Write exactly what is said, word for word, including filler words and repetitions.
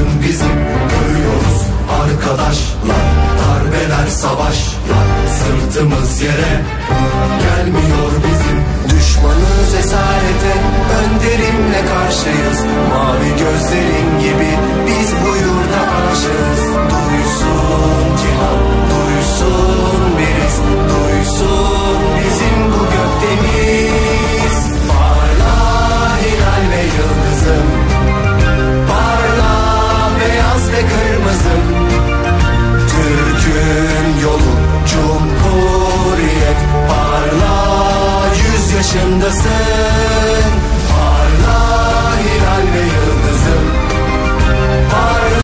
bizim, görüyoruz arkadaşlar. Darbeler, savaşlar, sırtımız yere gelmiyor bizim. Düşmanız esarete, önderimle karşıyız. Mavi gözlerin gibi biz